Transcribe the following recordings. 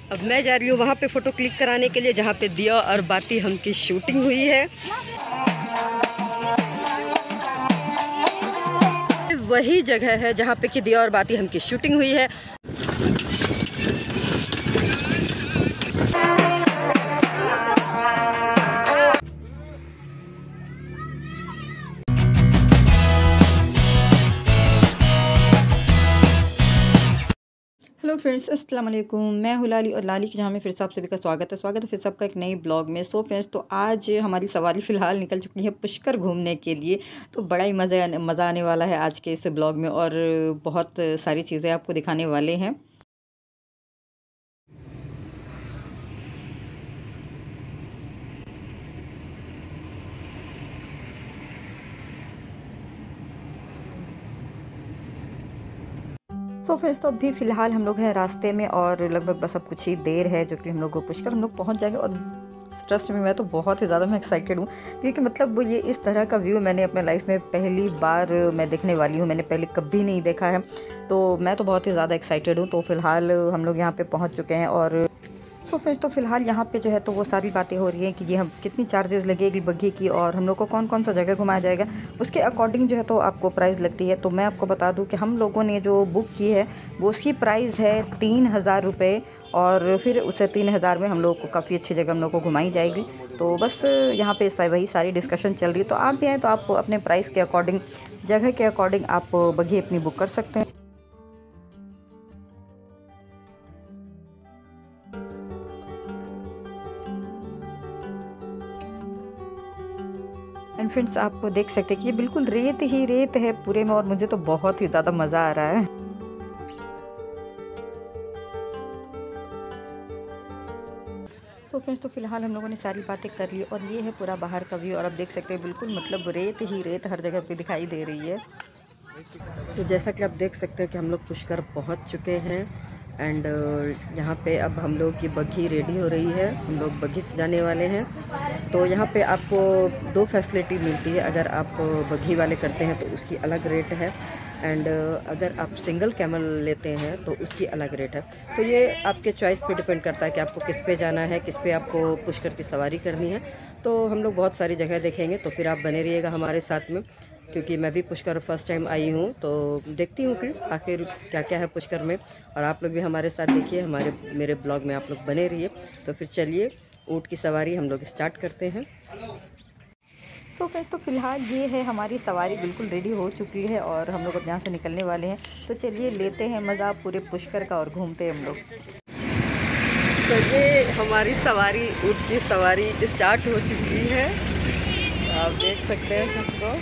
अब मैं जा रही हूँ वहाँ पे फ़ोटो क्लिक कराने के लिए जहाँ पे दिया और बाती हम की शूटिंग हुई है। वही जगह है जहाँ पे कि दिया और बाती हम की शूटिंग हुई है। हेलो फ्रेंड्स, अस्सलाम वालेकुम। मैं हूँ लाली और लाली की जहाँ में फिर से आप सभी का स्वागत है फिर सबका एक नई ब्लॉग में। सो फ्रेंड्स, तो आज हमारी सवारी फ़िलहाल निकल चुकी है पुष्कर घूमने के लिए। तो बड़ा ही मज़ा आने वाला है आज के इस ब्लॉग में और बहुत सारी चीज़ें आपको दिखाने वाले हैं। सो फ्रेंड्स, तो अभी फ़िलहाल हम लोग हैं रास्ते में और लगभग बस अब कुछ ही देर है जो कि हम लोग को पुष्कर हम लोग पहुंच जाएंगे। और ट्रस्ट में मैं तो बहुत ही ज़्यादा मैं एक्साइटेड हूँ, क्योंकि मतलब ये इस तरह का व्यू मैंने अपने लाइफ में पहली बार मैं देखने वाली हूँ। मैंने पहले कभी नहीं देखा है, तो मैं तो बहुत ही ज़्यादा एक्साइटेड हूँ। तो फ़िलहाल हम लोग यहाँ पे पहुँच चुके हैं और सो फ्रेंड्स, तो फ़िलहाल यहाँ पे जो है तो वो सारी बातें हो रही हैं कि ये हम कितनी चार्जेस लगेगी बग्घी की और हम लोग को कौन कौन सा जगह घुमाया जाएगा, उसके अकॉर्डिंग जो है तो आपको प्राइस लगती है। तो मैं आपको बता दूं कि हम लोगों ने जो बुक की है वो उसकी प्राइस है 3000 रुपये और फिर उससे 3000 में हम लोग को काफ़ी अच्छी जगह हम लोग को घुमाई जाएगी। तो बस यहाँ पे वही सारी डिस्कशन चल रही है। तो आप भी आएँ तो आप अपने प्राइस के अकॉर्डिंग, जगह के अकॉर्डिंग आप बग्घी अपनी बुक कर सकते हैं। एंड फ्रेंड्स, आप देख सकते हैं कि ये बिल्कुल रेत ही रेत है पूरे में और मुझे तो बहुत ही ज़्यादा मज़ा आ रहा है। सो फ्रेंड्स, तो फिलहाल हम लोगों ने सारी बातें कर ली और ये है पूरा बाहर का व्यू। और आप देख सकते हैं बिल्कुल मतलब रेत ही रेत हर जगह पे दिखाई दे रही है। तो जैसा कि आप देख सकते हैं कि हम लोग पुष्कर पहुंच चुके हैं एंड यहाँ पे अब हम लोग की बग्घी रेडी हो रही है। हम लोग बग्घी सजाने वाले हैं। तो यहाँ पे आपको 2 फैसिलिटी मिलती है। अगर आप बग्घी वाले करते हैं तो उसकी अलग रेट है एंड अगर आप सिंगल कैमल लेते हैं तो उसकी अलग रेट है। तो ये आपके चॉइस पे डिपेंड करता है कि आपको किस पे जाना है, किस पे आपको पुष्कर की सवारी करनी है। तो हम लोग बहुत सारी जगह देखेंगे, तो फिर आप बने रहिएगा हमारे साथ में, क्योंकि मैं भी पुष्कर फर्स्ट टाइम आई हूँ। तो देखती हूँ कि आखिर क्या क्या है पुष्कर में, और आप लोग भी हमारे साथ देखिए, मेरे ब्लॉग में आप लोग बने रहिए। तो फिर चलिए ऊँट की सवारी हम लोग स्टार्ट करते हैं। सो फ्रेंड्स, तो फिलहाल ये है हमारी सवारी बिल्कुल रेडी हो चुकी है और हम लोग अब यहाँ से निकलने वाले हैं। तो चलिए लेते हैं मज़ा पूरे पुष्कर का और घूमते हैं हम लोग। तो ये हमारी सवारी, ऊँट की सवारी स्टार्ट हो चुकी है। आप देख सकते हैं सबको।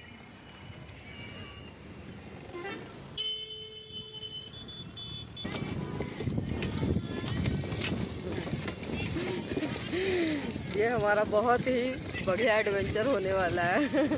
ये हमारा बहुत ही बढ़िया एडवेंचर होने वाला है।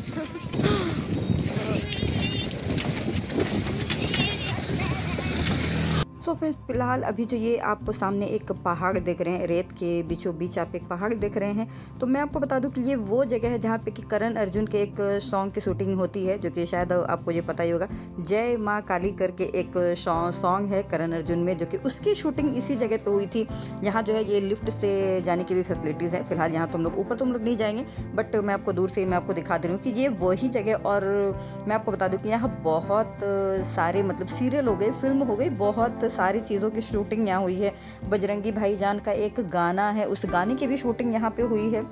सो फ्रेंड्स, फिलहाल अभी जो ये आप सामने एक पहाड़ देख रहे हैं, रेत के बीचों बीच आप एक पहाड़ देख रहे हैं। तो मैं आपको बता दूं कि ये वो जगह है जहाँ पे कि करण अर्जुन के एक सॉन्ग की शूटिंग होती है, जो कि शायद आपको ये पता ही होगा। जय माँ काली करके एक सॉन्ग है करण अर्जुन में, जो कि उसकी शूटिंग इसी जगह पे हुई थी। यहाँ जो है ये लिफ्ट से जाने की भी फैसिलिटीज़ है। फिलहाल यहाँ तो हम लोग ऊपर तो हम लोग नहीं जाएंगे, बट मैं आपको दूर से मैं आपको दिखा दे रही हूँ कि ये वही जगह। और मैं आपको बता दूँ कि यहाँ बहुत सारे मतलब सीरियल हो गए, फिल्म हो गई, बहुत सारी चीज़ों की शूटिंग यहाँ हुई है। बजरंगी भाईजान का एक गाना है, उस गाने की भी शूटिंग यहाँ पे हुई है।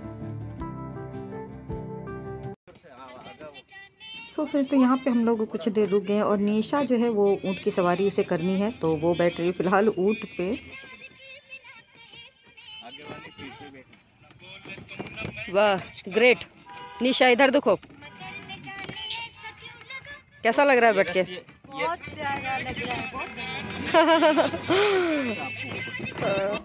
सो फिर तो यहाँ पे हम लोग कुछ देर रुक गए और निशा जो है वो ऊँट की सवारी उसे करनी है, तो वो बैठ रही है फिलहाल ऊँट पे। वाह, ग्रेट। निशा इधर देखो, कैसा लग रहा है बैठ के? बहुत प्यारा लग रहा है।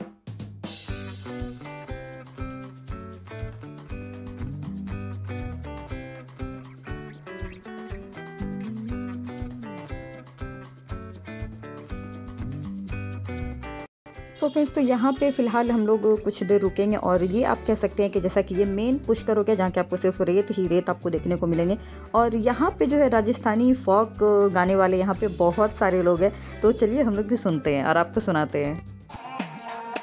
सो फ्रेंड्स, तो यहाँ पे फ़िलहाल हम लोग कुछ देर रुकेंगे और ये आप कह सकते हैं कि जैसा कि ये मेन पुष्कर हो गया, जहाँ के आपको सिर्फ रेत ही रेत आपको देखने को मिलेंगे। और यहाँ पे जो है राजस्थानी फोक गाने वाले यहाँ पे बहुत सारे लोग हैं। तो चलिए हम लोग भी सुनते हैं और आपको सुनाते हैं।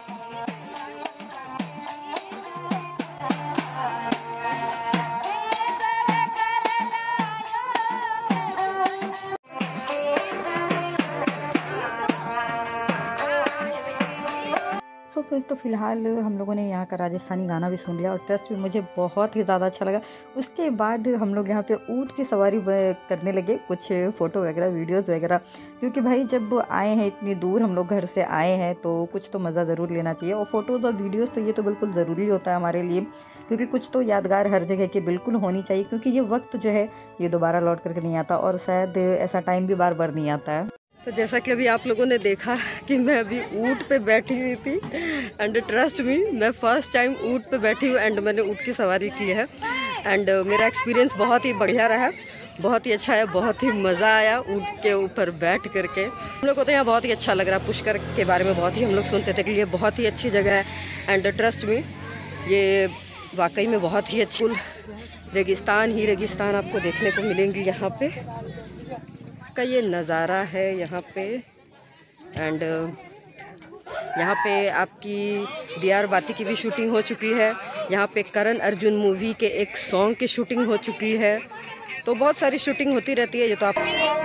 सो फ्रेंड्स, तो फ़िलहाल हम लोगों ने यहाँ का राजस्थानी गाना भी सुन लिया और ट्रस्ट में मुझे बहुत ही ज़्यादा अच्छा लगा। उसके बाद हम लोग यहाँ पे ऊँट की सवारी करने लगे, कुछ फ़ोटो वगैरह वीडियोज़ वगैरह, क्योंकि भाई जब आए हैं इतनी दूर, हम लोग घर से आए हैं तो कुछ तो मज़ा ज़रूर लेना चाहिए। और फ़ोटोज़ और वीडियोज़ तो ये तो बिल्कुल ज़रूरी होता है हमारे लिए, क्योंकि कुछ तो यादगार हर जगह की बिल्कुल होनी चाहिए, क्योंकि ये वक्त जो है ये दोबारा लौट करके नहीं आता और शायद ऐसा टाइम भी बार बार नहीं आता है। तो जैसा कि अभी आप लोगों ने देखा कि मैं अभी ऊँट पे बैठी हुई थी, एंड ट्रस्ट मी, मैं फ़र्स्ट टाइम ऊँट पे बैठी हूँ एंड मैंने ऊँट की सवारी की है। एंड मेरा एक्सपीरियंस बहुत ही बढ़िया रहा, बहुत ही अच्छा है, बहुत ही मज़ा आया ऊँट के ऊपर बैठ करके। हम लोग को तो यहाँ बहुत ही अच्छा लग रहा है। पुष्कर के बारे में बहुत ही हम लोग सुनते थे कि ये बहुत ही अच्छी जगह है, एंड ट्रस्ट मी, ये वाकई में बहुत ही अच्छी, रेगिस्तान ही रेगिस्तान आपको देखने को मिलेंगी यहाँ पे का ये नज़ारा है यहाँ पे। एंड यहाँ पे आपकी दियार बाती की भी शूटिंग हो चुकी है, यहाँ पे करण अर्जुन मूवी के एक सॉन्ग की शूटिंग हो चुकी है, तो बहुत सारी शूटिंग होती रहती है। ये तो आप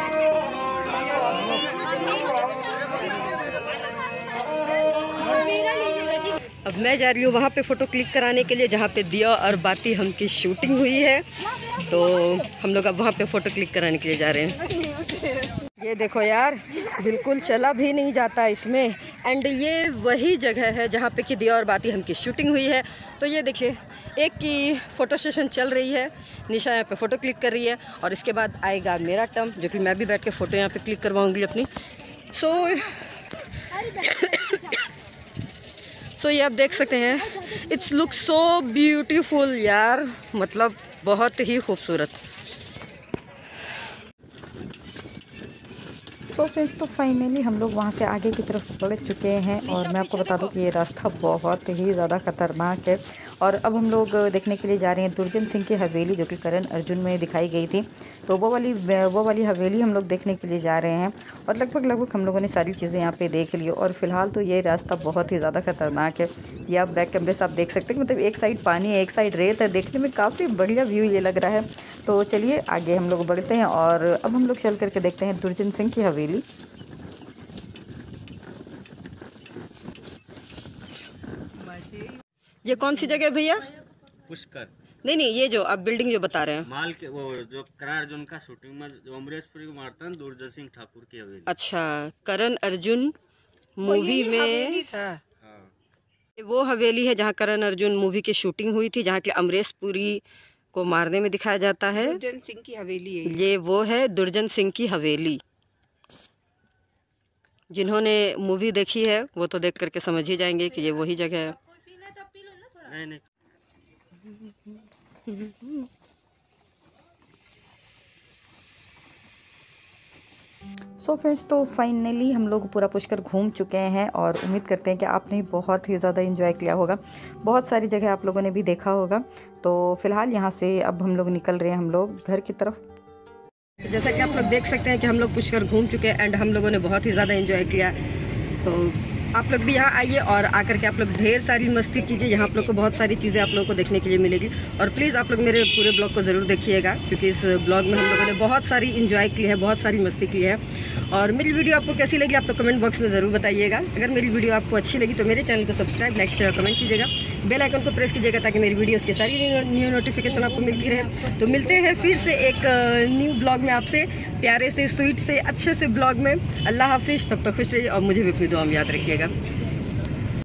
अब मैं जा रही हूँ वहाँ पे फ़ोटो क्लिक कराने के लिए जहाँ पे दिया और बाती हम की शूटिंग हुई है, तो हम लोग अब वहाँ पे फ़ोटो क्लिक कराने के लिए जा रहे हैं। ये देखो यार, बिल्कुल चला भी नहीं जाता इसमें। एंड ये वही जगह है जहाँ पे कि दिया और बाती हम की शूटिंग हुई है। तो ये देखिए, एक की फ़ोटो सेशन चल रही है, निशा यहाँ पे फ़ोटो क्लिक कर रही है और इसके बाद आएगा मेरा टर्म, जो कि मैं भी बैठ के फ़ोटो यहाँ पे क्लिक करवाऊँगी अपनी। सो ये आप देख सकते हैं, इट्स लुक सो ब्यूटीफुल यार, मतलब बहुत ही खूबसूरत। सो फ्रेंड्स, तो फाइनली हम लोग वहाँ से आगे की तरफ बढ़ चुके हैं और मैं आपको बता दूं कि ये रास्ता बहुत ही ज़्यादा ख़तरनाक है। और अब हम लोग देखने के लिए जा रहे हैं दुर्जन सिंह की हवेली, जो कि करण अर्जुन में दिखाई गई थी, तो वो वाली हवेली हम लोग देखने के लिए जा रहे हैं। और लगभग हम लोगों ने सारी चीज़ें यहाँ पे देख ली। और फिलहाल तो ये रास्ता बहुत ही ज़्यादा ख़तरनाक है। ये आप बैक कैमरे से आप देख सकते हैं, मतलब एक साइड पानी है, एक साइड रेत है, देखने में काफ़ी बढ़िया व्यू ये लग रहा है। तो चलिए आगे हम लोग बढ़ते हैं और अब हम लोग चल करके देखते हैं दुर्जन सिंह की हवेली। ये कौन सी जगह है भैया? पुष्कर। नहीं, ये जो आप बिल्डिंग जो बता रहे हैं, माल के वो जो करण अर्जुन का शूटिंग में जो अमरीशपुरी को मारता है, दुर्जन सिंह ठाकुर की हवेली। अच्छा, करण अर्जुन मूवी में था। हाँ। वो हवेली है जहाँ करण अर्जुन मूवी की शूटिंग हुई थी, जहाँ के अमरीश पुरी को मारने में दिखाया जाता है। दुर्जन सिंह की हवेली है ये वो है दुर्जन सिंह की हवेली। जिन्होंने मूवी देखी है वो तो देख करके समझ ही जाएंगे कि ये वही जगह है। नहीं। सो फ्रेंड्स, तो फाइनली हम लोग पूरा पुष्कर घूम चुके हैं और उम्मीद करते हैं कि आपने बहुत ही ज़्यादा एंजॉय किया होगा, बहुत सारी जगह आप लोगों ने भी देखा होगा। तो फिलहाल यहाँ से अब हम लोग निकल रहे हैं हम लोग घर की तरफ। जैसा कि आप लोग देख सकते हैं कि हम लोग पुष्कर घूम चुके हैं एंड हम लोगों ने बहुत ही ज़्यादा एंजॉय किया। तो आप लोग भी यहाँ आइए और आकर के आप लोग ढेर सारी मस्ती कीजिए। यहाँ आप लोग को बहुत सारी चीज़ें आप लोगों को देखने के लिए मिलेगी। और प्लीज़ आप लोग मेरे पूरे ब्लॉग को ज़रूर देखिएगा, क्योंकि इस ब्लॉग में हम लोगों ने बहुत सारी एंजॉय की है, बहुत सारी मस्ती की है। और मेरी वीडियो आपको कैसी लगी आप तो कमेंट बॉक्स में ज़रूर बताइएगा। अगर मेरी वीडियो आपको अच्छी लगी तो मेरे चैनल को सब्सक्राइब, लाइक, शेयर, कमेंट कीजिएगा। बेल आइकन को प्रेस कीजिएगा ताकि मेरी वीडियोस की सारी न्यू नोटिफिकेशन आपको मिलती रहे। तो मिलते हैं फिर से एक न्यू ब्लॉग में आपसे, प्यारे से, स्वीट से, अच्छे से ब्लॉग में। अल्लाह हाफिज़, तब तक खुश रहिए और मुझे भी अपनी दुआ में याद रखिएगा।